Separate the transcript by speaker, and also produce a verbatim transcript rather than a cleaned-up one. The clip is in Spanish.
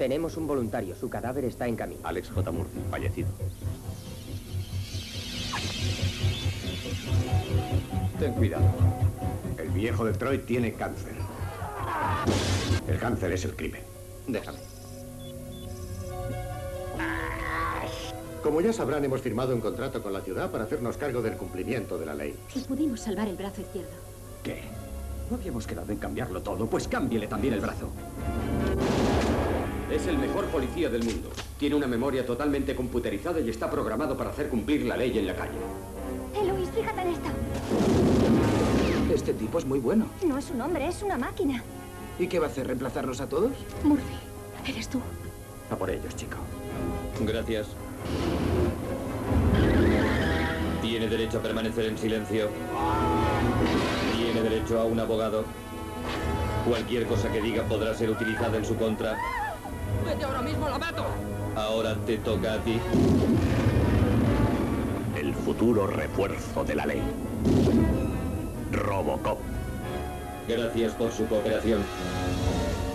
Speaker 1: Tenemos un voluntario. Su cadáver está en camino.
Speaker 2: Alex J. Murphy, fallecido.
Speaker 3: Ten cuidado. El viejo Detroit tiene cáncer. El cáncer es el crimen.
Speaker 2: Déjame.
Speaker 3: Como ya sabrán, hemos firmado un contrato con la ciudad para hacernos cargo del cumplimiento de la ley.
Speaker 4: Y pudimos salvar el brazo izquierdo.
Speaker 5: ¿Qué? ¿No habíamos quedado en cambiarlo todo? Pues cámbiele también el brazo.
Speaker 6: Es el mejor policía del mundo. Tiene una memoria totalmente computerizada y está programado para hacer cumplir la ley en la calle.
Speaker 4: Eh, Luis, fíjate en esto.
Speaker 5: Este tipo es muy bueno.
Speaker 4: No es un hombre, es una máquina.
Speaker 5: ¿Y qué va a hacer? ¿Reemplazarnos a todos?
Speaker 4: Murphy, eres tú.
Speaker 5: A por ellos, chico.
Speaker 7: Gracias. Tiene derecho a permanecer en silencio. Tiene derecho a un abogado. Cualquier cosa que diga podrá ser utilizada en su contra.
Speaker 1: ¡Vete ahora mismo, la mato!
Speaker 7: Ahora te toca a ti.
Speaker 2: El futuro refuerzo de la ley. Robocop.
Speaker 7: Gracias por su cooperación.